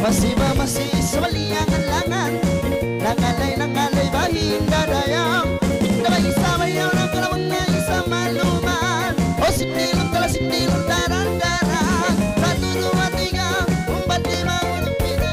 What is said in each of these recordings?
masih sewaliangan langan nangalay bahin dadayang Daba isa bayaw na kalamang na isa maluman O sinilong tala sinilong daran-daran Katuro matigang umbat di maulong pina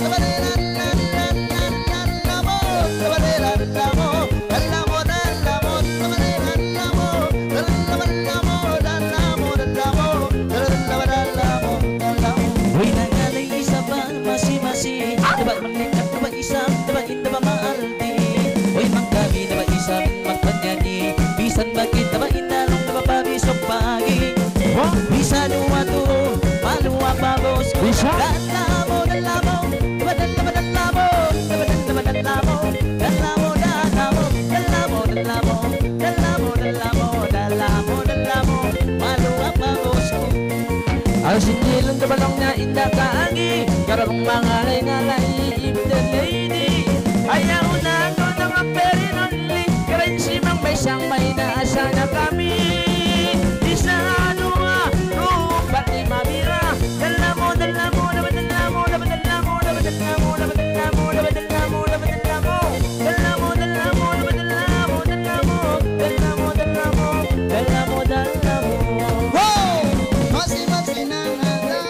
Dabadelalalalalalamo Dabadelalalamo Dalamo dalamo Dabadelalalamo Dalamo dalamo Dalamo dalamo Uy nangalay isa ba masi Daba malikat daba isa Daba indaba maaldi Uy mangkami daba isa magpanyani Bisan bakit daba inalong daba pabisok pagi Bisa dua tu maluwa babos Bisa dalamo dalamo Daba dalamo dalamo Daba dalamo dalamo Dalamo dalamo Dalamo dalamo Dalamo dalamo Dalamo dalamo Maluwa babos Ang sinilong kabalong na indah kaangi Karong mga ngalay if the lady Ayaw na ako ng aperin only Karen si Mang Baysang may naasa na kami Di sa ano nga Rupat ni Mamira Dalamo, dalamo, dalamo, dalamo, dalamo, dalamo, dalamo, dalamo, dalamo, dalamo, dalamo, dalamo, dalamo, dalamo, dalamo, dalamo Wow! Masih nangaga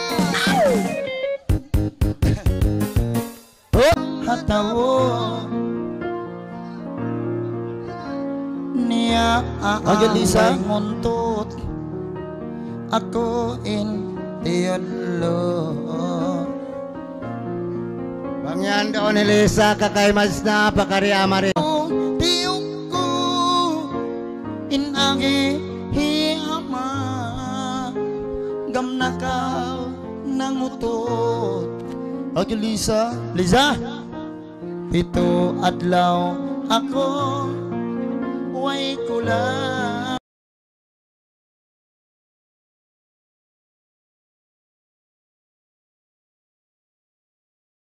Hatawo niya aangay nguntot Ako intiyadlo Bangyan daw ni Lisa kakay mas na pakarya mari Tiyok ko inagi hiyama Gamnakaw nangutot Lisa Ito adlaw ako